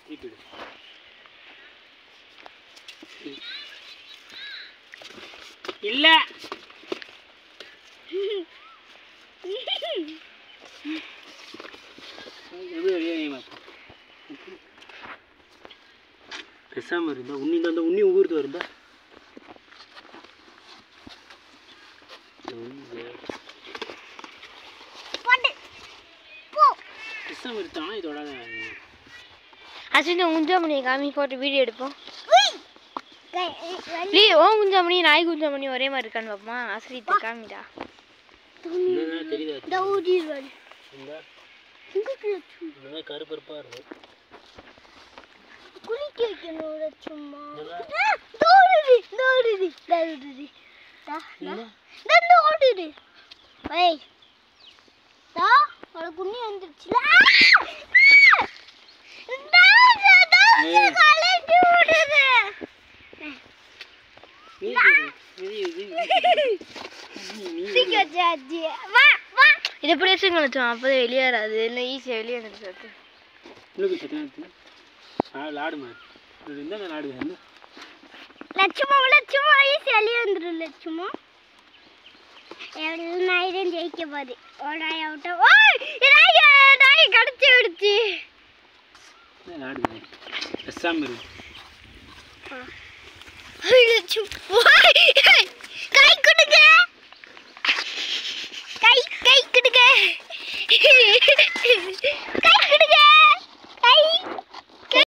இல்ல பேசாம இருந்தா உண்ணி அந்த உண்ணி ஊர்த்து வருந்தா பேசாம இருந்தான் இதோட அஸ்வின் குஞ்சாமணி காமி போட்டு வீடியோ எடுப்போம் ஓ குஞ்சாமணி நாய் குஞ்சாமணி ஒரே மாதிரி இருக்கான்னு பாப்போமா அஸ்வின் காமிடா கருப்பருப்பா இருக்கும் குளிக்க வைக்கணும் சும்மா குண்ணி வந்துருச்சுல இதை பிடிச்சுங்க வச்சோம் அப்போதான் வெளியேறாது இன்னும் ஈஸியாக வெளியே வந்துட்டு லாடுமா இந்த லாடு லட்சுமா லட்சுமா ஈஸியாக வெளியே வந்துடும் லட்சுமா எவ்வளோ நாய் தான் ஜெயிக்க போகுது நாய் அவுட்டா நாய் கடிச்சு விடுச்சு லாடு பேசாம இருக்கு லட்சுமா